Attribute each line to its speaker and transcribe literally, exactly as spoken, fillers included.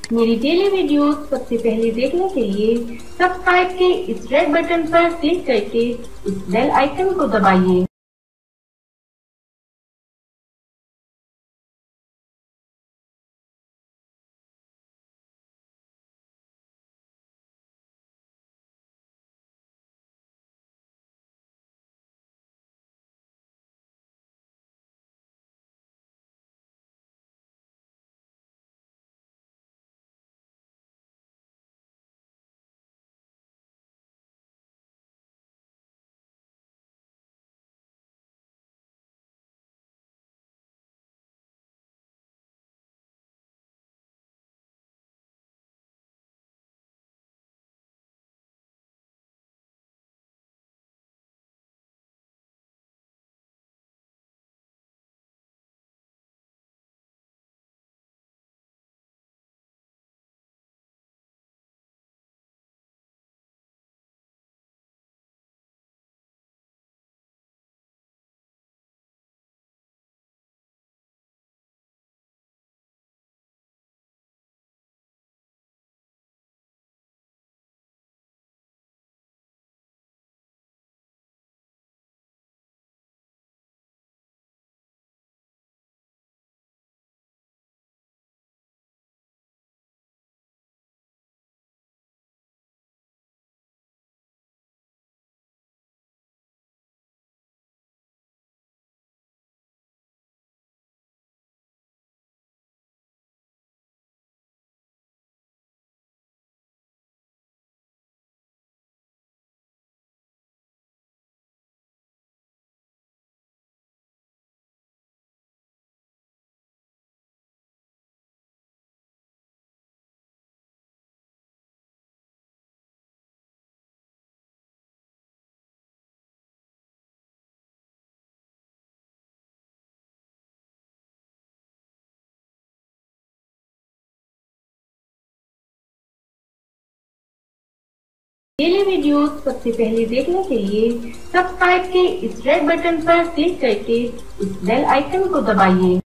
Speaker 1: मेरी daily videos सबसे पहले देखने के लिए सब्सक्राइब के इस रेड बटन पर क्लिक करके इस बेल आइकन को दबाइए। डेली वीडियोस सबसे पहले देखने के लिए सब्सक्राइब के इस रेड बटन पर क्लिक करके इस बेल आइकन को दबाइए।